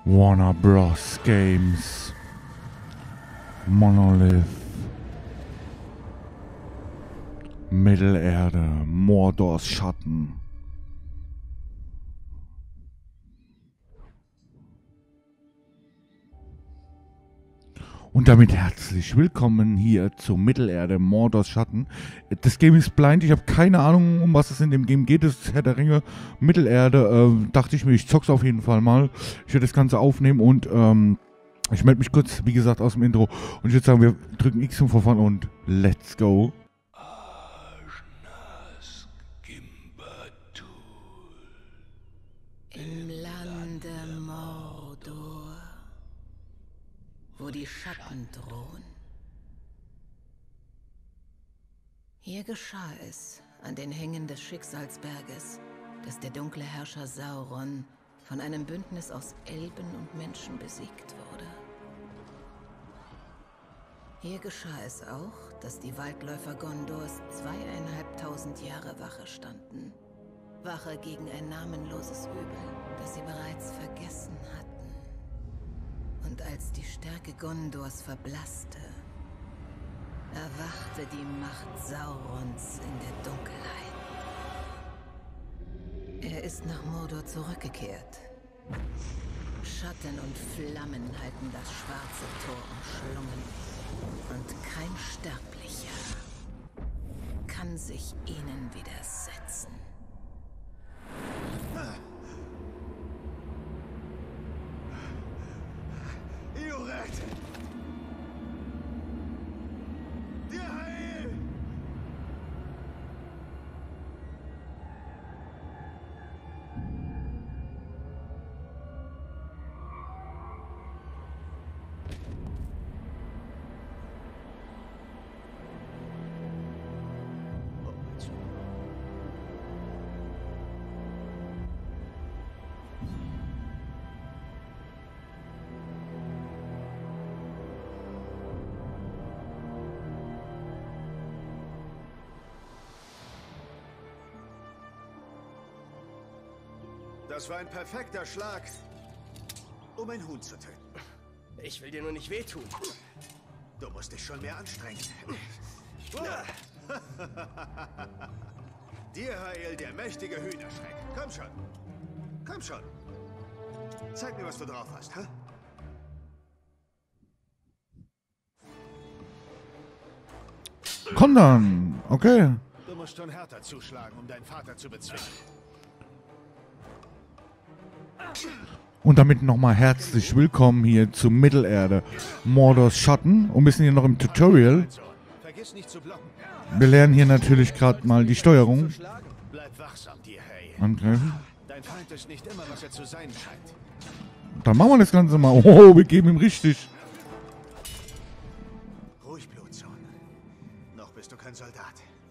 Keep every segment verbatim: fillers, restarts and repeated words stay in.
Warner Bros. Games. Monolith. Mittelerde. Mordors Schatten. Und damit herzlich willkommen hier zu Mittelerde, Mordors Schatten. Das Game ist blind, ich habe keine Ahnung, um was es in dem Game geht. Das ist Herr der Ringe, Mittelerde. Äh, dachte ich mir, ich zock's auf jeden Fall mal. Ich werde das Ganze aufnehmen und ähm, ich melde mich kurz, wie gesagt, aus dem Intro. Und ich würde sagen, wir drücken X zum Vorfahren und let's go. Im Lande Mordor, wo die Schatten drohen. Hier geschah es, an den Hängen des Schicksalsberges, dass der dunkle Herrscher Sauron von einem Bündnis aus Elben und Menschen besiegt wurde. Hier geschah es auch, dass die Waldläufer Gondors zweieinhalbtausend Jahre Wache standen. Wache gegen ein namenloses Übel, das sie bereits vergessen hatten. Und als die Stärke Gondors verblasste, erwachte die Macht Saurons in der Dunkelheit. Er ist nach Mordor zurückgekehrt. Schatten und Flammen halten das schwarze Tor umschlungen. Und kein Sterblicher kann sich ihnen widersetzen. Iorek! Dir heil! Das war ein perfekter Schlag, um ein Huhn zu töten. Ich will dir nur nicht wehtun. Du musst dich schon mehr anstrengen. Dir heil, der mächtige Hühnerschreck. Komm schon. Komm schon. Zeig mir, was du drauf hast, hä? Komm dann, okay. Du musst schon härter zuschlagen, um deinen Vater zu bezwingen. Und damit nochmal herzlich willkommen hier zu Mittelerde, Mordors Schatten. Und wir sind hier noch im Tutorial. Vergiss nicht zu blocken. Wir lernen hier natürlich gerade mal die Steuerung. Bleib wachsam, dir hey. Angreifen. Dein Feind ist nicht immer, was er zu sein scheint. Dann machen wir das Ganze mal. Oh, wir geben ihm richtig. Ruhig, Blutsohn. Noch bist du kein Soldat.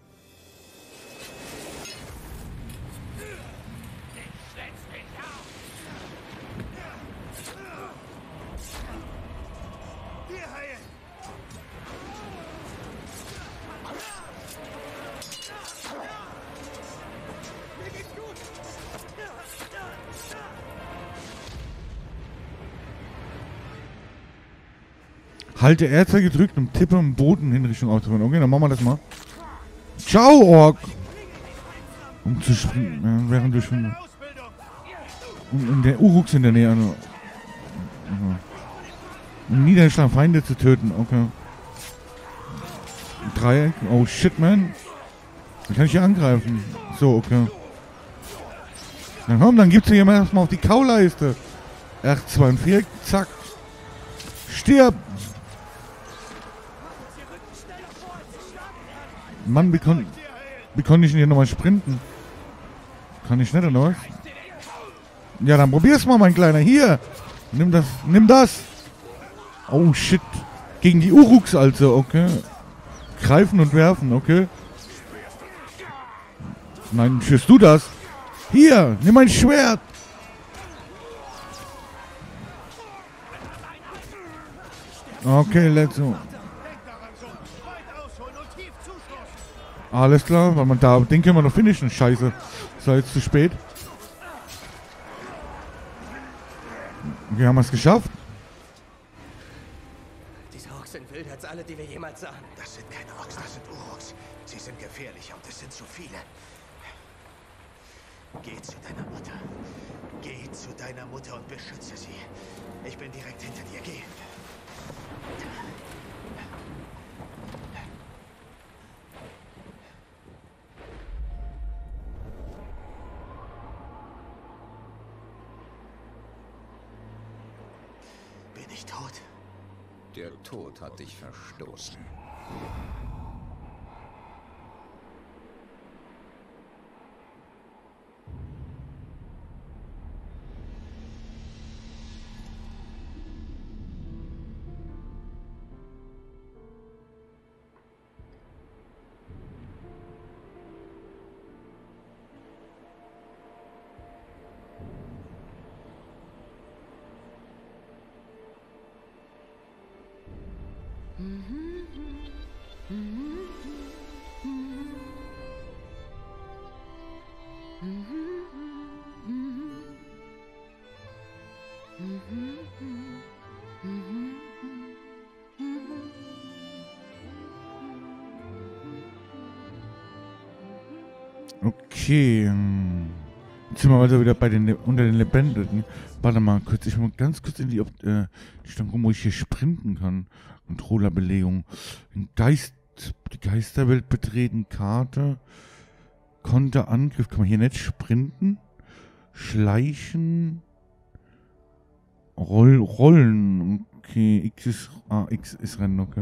Halte R zwei gedrückt und tippe im Boden in Richtung Autobahn. Okay, dann machen wir das mal. Ciao, Ork! Um zu springen, ja, während du schon... Und, und der Uruks in der Nähe. Also, okay. Um niedergeschlagene Feinde zu töten, okay. Dreieck, oh shit, man. Dann kann ich hier angreifen. So, okay. Dann komm, dann gibt's hier jemand erstmal auf die Kauleiste. R zwei und vier, zack. Stirb! Mann, wie, kon wie konnte ich denn hier nochmal sprinten? Kann ich nicht, oder was? Ja, dann probier's mal, mein Kleiner. Hier! Nimm das, nimm das! Oh, shit. Gegen die Uruks, also, okay. Greifen und werfen, okay. Nein, führst du das? Hier, nimm mein Schwert! Okay, let's go. Alles klar, weil man da, den können wir noch finishen. Scheiße. Ist ja jetzt zu spät. Wir haben es geschafft. Diese Orks sind wilder als alle, die wir jemals sahen. Das sind keine Orks, das sind Uruks. Sie sind gefährlicher und es sind zu viele. Geh zu deiner Mutter. Geh zu deiner Mutter und beschütze sie. Ich bin direkt hinter dir. Geh. Bin ich tot? Der Tod hat dich verstoßen. Okay. Jetzt sind wir also wieder bei den Le unter den Lebenden. Warte mal kurz, ich will mal ganz kurz in die, äh, die Stand rum, wo ich hier sprinten kann. Controllerbelegung. Geist, die Geisterwelt betreten, Karte. Konterangriff. Kann man hier nicht sprinten? Schleichen. Roll, Rollen. Okay, X ist, ah, X ist Rennen, okay.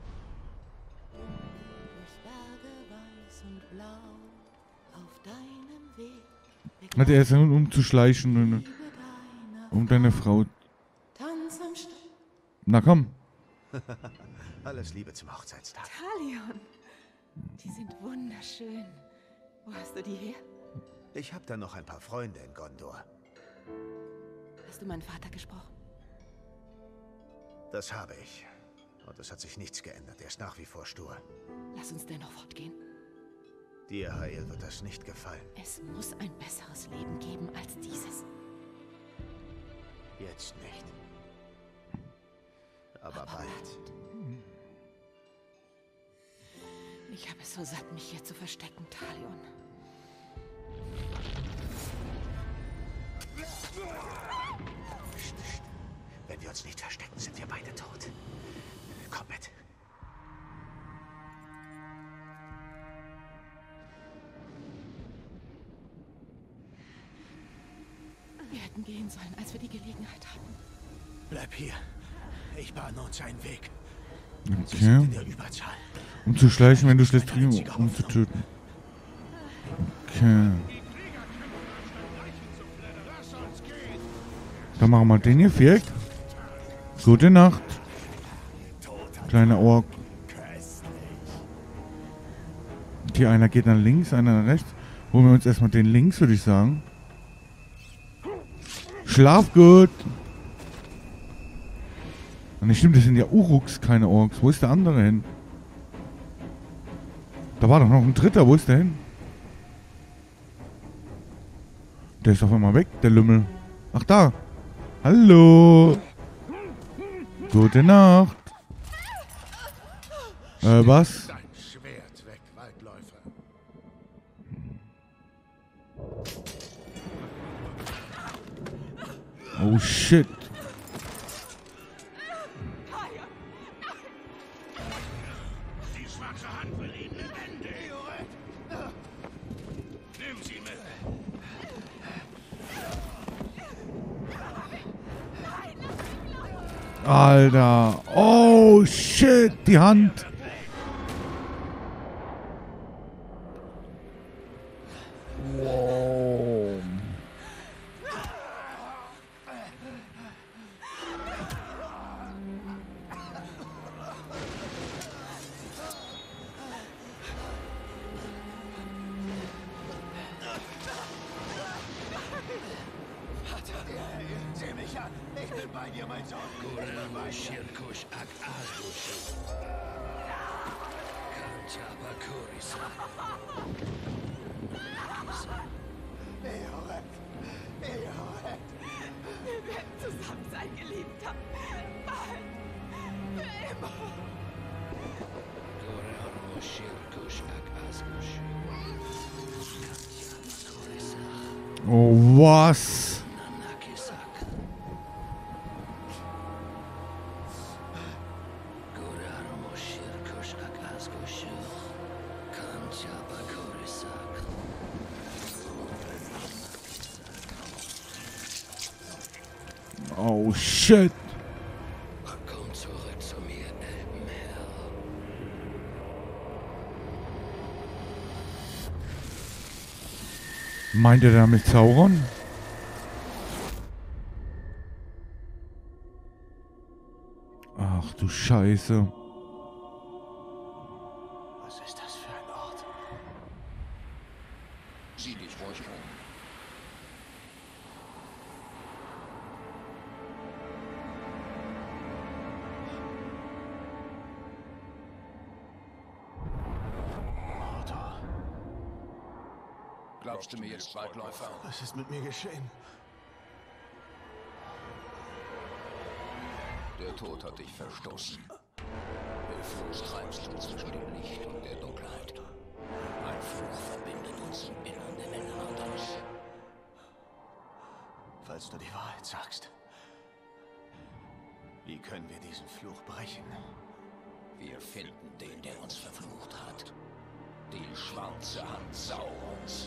Hat er erst um zu schleichen, um deine Frau. Na komm. Alles Liebe zum Hochzeitstag. Talion, die sind wunderschön. Wo hast du die her? Ich habe da noch ein paar Freunde in Gondor. Hast du meinen Vater gesprochen? Das habe ich. Und es hat sich nichts geändert. Er ist nach wie vor stur. Lass uns dennoch fortgehen. Dir, Hael, wird das nicht gefallen. Es muss ein besseres Leben geben als dieses. Jetzt nicht. Aber, Aber bald. Ich habe es so satt, mich hier zu verstecken, Talion. Psst, psst. Wenn wir uns nicht verstecken, sind wir beide tot. Komm mit. Wir hätten gehen sollen, als wir die Gelegenheit hatten. Bleib hier. Ich bahne uns einen Weg. Okay. In der Überzahl. Um zu schleichen, wenn du schlägst, um zu töten. Okay. Dann machen wir den hier weg. Gute Nacht. Kleiner Ork. Okay, einer geht nach links, einer nach rechts. Holen wir uns erstmal den links, würde ich sagen. Schlaf gut. Und nicht stimmt, das sind ja Uruks, keine Orks. Wo ist der andere hin? Da war doch noch ein dritter. Wo ist der hin? Der ist auf einmal weg, der Lümmel. Ach, da. Hallo. Gute Nacht. Äh, was? Dein Schwert weg, Waldläufer. Oh, shit. Die schwarze Hand will ihn lebendig. Nimm sie mit. Alter. Oh, shit. Die Hand. Wow. Sieh mich an. Ich bin bei dir, mein Sohn. Shirkush ak Argush. Kanchaba Kurisa. Eoret. Eoret. Wir werden zusammen sein Geliebter. Bald. Für immer. Oh, was? Oh, shit. Komm zurück zu mir, Elbenherr. Meint er damit Sauron? Ach du Scheiße. Was ist das für ein Ort? Sieh dich ruhig um. Mordor. Glaubst du mir jetzt, Waldläufer? Was ist mit mir geschehen? Der Tod hat dich verstoßen. Hilflos treibst du zwischen dem Licht und der Dunkelheit. Ein Fluch verbindet uns im Innern der Elrondons. Falls du die Wahrheit sagst, wie können wir diesen Fluch brechen? Wir finden den, der uns verflucht hat. Die schwarze Hand Saurons.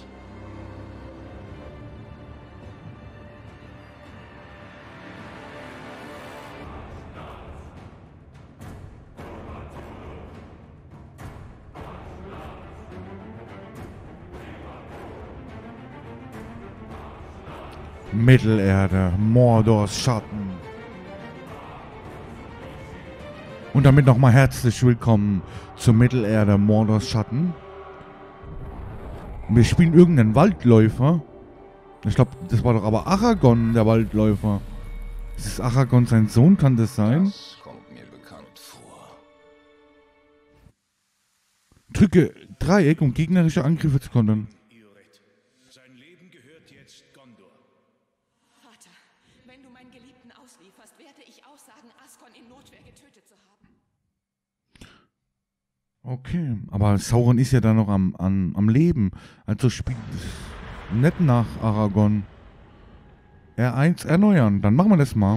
Mittelerde, Mordors Schatten. Und damit nochmal herzlich willkommen zur Mittelerde, Mordors Schatten. Wir spielen irgendeinen Waldläufer. Ich glaube, das war doch aber Aragorn, der Waldläufer. Ist es Aragorn sein Sohn, kann das sein? Das kommt mir bekannt vor. Drücke Dreieck, um gegnerische Angriffe zu kontern. Sein Leben gehört jetzt Gondor. Vater, wenn du meinen Geliebten auslieferst, werde ich aussagen, Asgon in Notwehr getötet zu haben. Okay, aber Sauron ist ja da noch am, am, am Leben. Also spielt nicht nach Aragorn. R eins erneuern, dann machen wir das mal.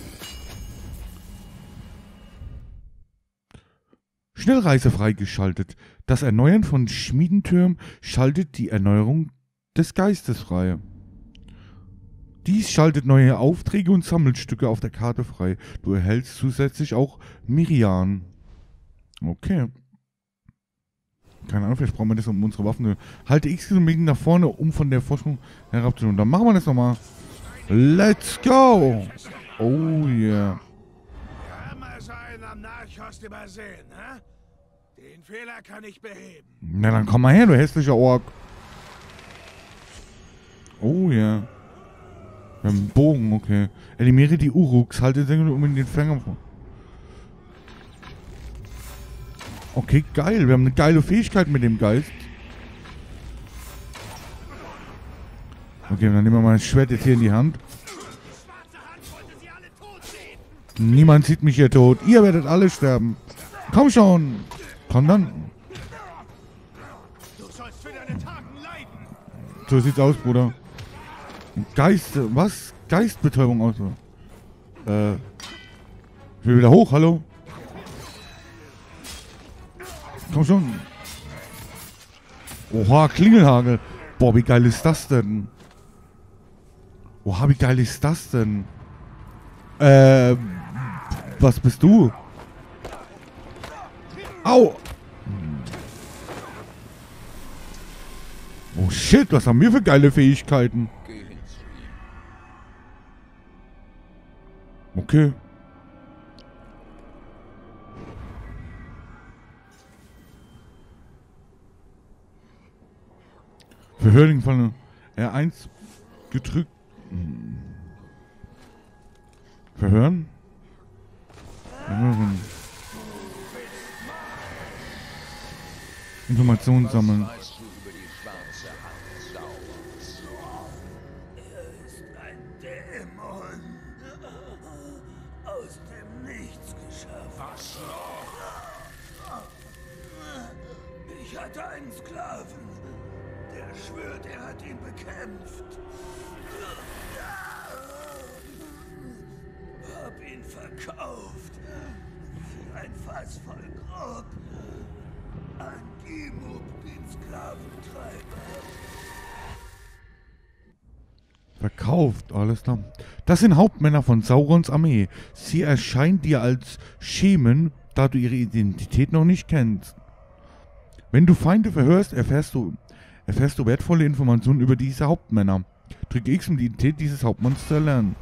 Schnellreise freigeschaltet. Das Erneuern von Schmiedentürmen schaltet die Erneuerung des Geistes frei. Dies schaltet neue Aufträge und Sammelstücke auf der Karte frei. Du erhältst zusätzlich auch Mirian. Okay. Keine Ahnung, vielleicht brauchen wir das um unsere Waffen. Halte X unbedingt nach vorne, um von der Forschung herabzunehmen. Dann machen wir das nochmal. Let's go! Oh yeah. Wir haben also einen am Narchos übersehen, hä? Den Fehler kann ich beheben. Na dann komm mal her, du hässlicher Ork. Oh ja. Yeah. Wir haben einen Bogen, okay. Eliminiere die Uruks, halte den um in den Fänger vor. Okay, geil. Wir haben eine geile Fähigkeit mit dem Geist. Okay, dann nehmen wir mal das Schwert jetzt hier in die Hand. Niemand sieht mich hier tot. Ihr werdet alle sterben. Komm schon. Komm dann. Du sollst für deine Taten leiden. So sieht's aus, Bruder. Geist, was? Geistbetäubung aus. Äh. Ich will wieder hoch, hallo? Komm schon. Oha, Klingelhagel. Boah, wie geil ist das denn? Oha, wie geil ist das denn? Äh, was bist du? Au! Oh shit, was haben wir für geile Fähigkeiten? Geh hin zu ihm. Okay. Verhörding von R eins gedrückt. Verhören? Verhören. Informationen sammeln. Weißt du über die schwarze Hand Saurons? Er ist ein Dämon. Was noch? Ich hatte einen Sklaven. Der schwört, er hat ihn bekämpft. Hab ihn verkauft. Für ein Fass voll Grog. An Gimub, den Sklaventreiber. Verkauft, alles klar. Das sind Hauptmänner von Saurons Armee. Sie erscheinen dir als Schemen, da du ihre Identität noch nicht kennst. Wenn du Feinde verhörst, erfährst du, erfährst du wertvolle Informationen über diese Hauptmänner. Drücke X, um die Identität dieses Hauptmanns zu erlernen.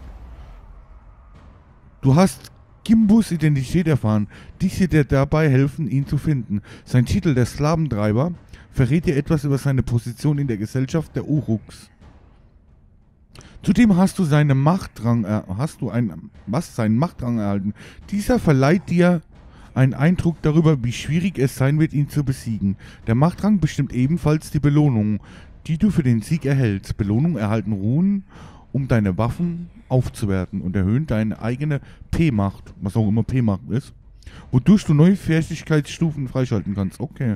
Du hast Gimbus Identität erfahren. Dies wird dir dabei helfen, ihn zu finden. Sein Titel, der Sklaventreiber, verrät dir etwas über seine Position in der Gesellschaft der Uruks. Zudem hast du seine Machtrang, äh, hast du ein, was, seinen Machtrang erhalten. Dieser verleiht dir einen Eindruck darüber, wie schwierig es sein wird, ihn zu besiegen. Der Machtrang bestimmt ebenfalls die Belohnung, die du für den Sieg erhältst. Belohnung erhalten Runen, um deine Waffen aufzuwerten und erhöhen deine eigene P-Macht, was auch immer P-Macht ist, wodurch du neue Fertigkeitsstufen freischalten kannst. Okay.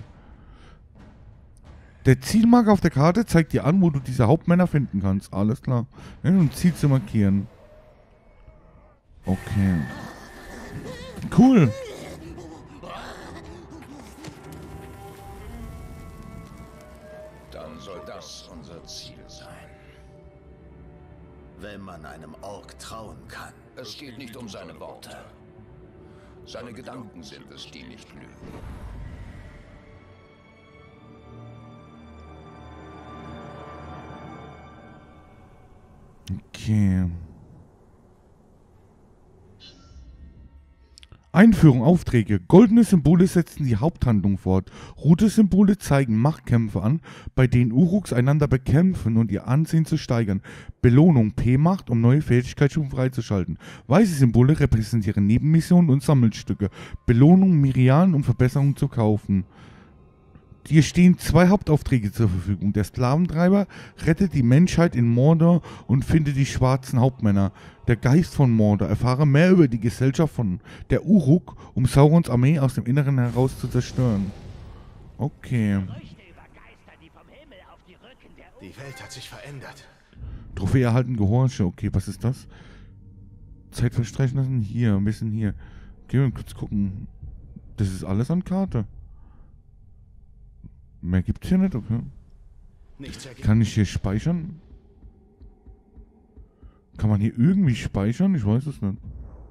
Der Zielmarker auf der Karte zeigt dir an, wo du diese Hauptmänner finden kannst. Alles klar. Ja, um Ziel zu markieren. Okay. Cool. Dann soll das unser Ziel sein. Wenn man einem Ork trauen kann. Es geht nicht um seine Worte. Seine Gedanken sind es, die nicht lügen. Okay. Einführung, Aufträge. Goldene Symbole setzen die Haupthandlung fort. Rote Symbole zeigen Machtkämpfe an, bei denen Uruks einander bekämpfen und ihr Ansehen zu steigern. Belohnung P-Macht, um neue Fähigkeitsstufen freizuschalten. Weiße Symbole repräsentieren Nebenmissionen und Sammelstücke. Belohnung Mirian, um Verbesserungen zu kaufen. Dir stehen zwei Hauptaufträge zur Verfügung. Der Sklaventreiber rettet die Menschheit in Mordor und findet die schwarzen Hauptmänner. Der Geist von Mordor. Erfahre mehr über die Gesellschaft von der Uruk, um Saurons Armee aus dem Inneren heraus zu zerstören. Okay. Die Welt hat sich verändert. Trophäe erhalten, Gehorche. Okay, was ist das? Zeit verstreichen lassen. Hier, ein bisschen hier. Gehen wir kurz gucken. Das ist alles an Karte. Mehr gibt's hier nicht, okay. Kann ich hier speichern? Kann man hier irgendwie speichern? Ich weiß es nicht.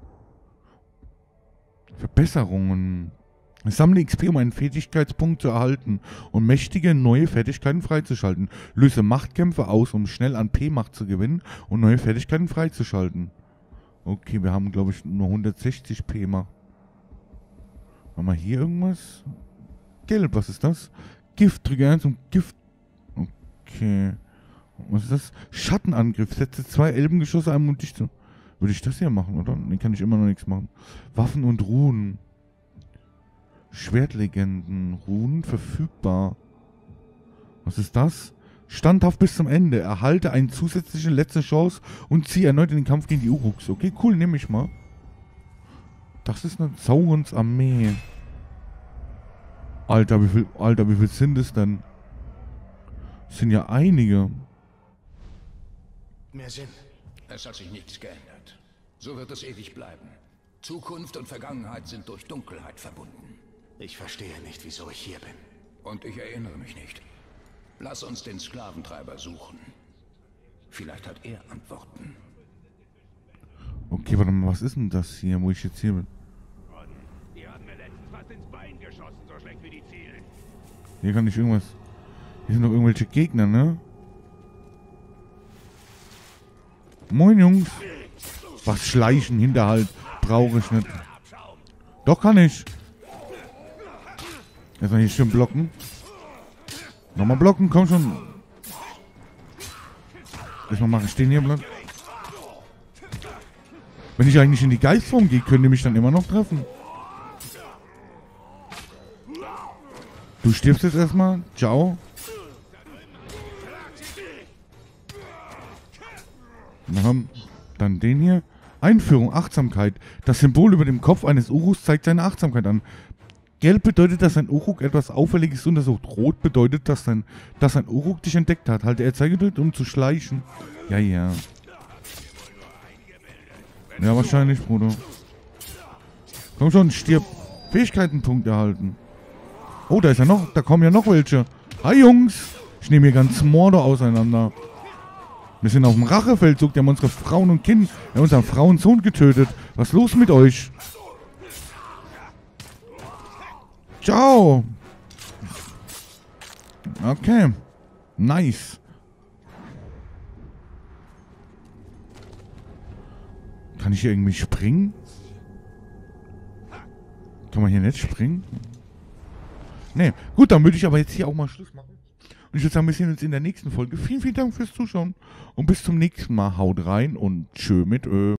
Verbesserungen. Sammle X P, um einen Fertigkeitspunkt zu erhalten und mächtige neue Fertigkeiten freizuschalten. Löse Machtkämpfe aus, um schnell an P-Macht zu gewinnen und neue Fertigkeiten freizuschalten. Okay, wir haben, glaube ich, nur hundertsechzig P-Macht. Haben wir hier irgendwas? Gelb, was ist das? Gift, drücke eins um Gift. Okay. Was ist das? Schattenangriff. Setze zwei Elbengeschosse ein, um dich zu... Würde ich das hier machen, oder? Nee, kann ich immer noch nichts machen. Waffen und Runen. Schwertlegenden. Runen verfügbar. Was ist das? Standhaft bis zum Ende. Erhalte eine zusätzliche letzte Chance und ziehe erneut in den Kampf gegen die Uruks. Okay, cool, nehme ich mal. Das ist eine Saurons Armee. Alter, wie viel, Alter, wie viel sind es denn? Das sind ja einige. Mehr Sinn. Es hat sich nichts geändert. So wird es ewig bleiben. Zukunft und Vergangenheit sind durch Dunkelheit verbunden. Ich verstehe nicht, wieso ich hier bin. Und ich erinnere mich nicht. Lass uns den Sklaventreiber suchen. Vielleicht hat er Antworten. Okay, warte mal, was ist denn das hier, wo ich jetzt hier bin? Die haben mir letztens fast ins Bein geschossen, so schlecht wie die zielen. Hier kann ich irgendwas... Hier sind noch irgendwelche Gegner, ne? Moin, Jungs. Was schleichen, Hinterhalt. Brauche ich nicht. Doch, kann ich. Erstmal hier schön blocken. Nochmal blocken, komm schon. Erstmal mache ich den hier platt. Wenn ich eigentlich in die Geistform gehe, können die mich dann immer noch treffen. Du stirbst jetzt erstmal. Ciao. Dann haben dann den hier. Einführung, Achtsamkeit. Das Symbol über dem Kopf eines Uruks zeigt seine Achtsamkeit an. Gelb bedeutet, dass ein Uruk etwas Auffälliges untersucht. Rot bedeutet, dass ein, dass ein Uruk dich entdeckt hat. Halte er Zeigeduld, um zu schleichen. Ja, ja. Ja, wahrscheinlich, Bruder. Komm schon, stirb. Fähigkeitenpunkt erhalten. Oh, da ist ja noch, da kommen ja noch welche. Hi, Jungs. Ich nehme hier ganz Mordor auseinander. Wir sind auf dem Rachefeldzug. Die haben unsere Frauen und Kinder, ja, unseren Frau und Sohn getötet. Was ist los mit euch? Ciao. Okay. Nice. Kann ich hier irgendwie springen? Kann man hier nicht springen? Nee. Gut, dann würde ich aber jetzt hier auch mal Schluss machen. Und ich würde sagen, wir sehen uns in der nächsten Folge. Vielen, vielen Dank fürs Zuschauen. Und bis zum nächsten Mal. Haut rein und tschö mit Ö.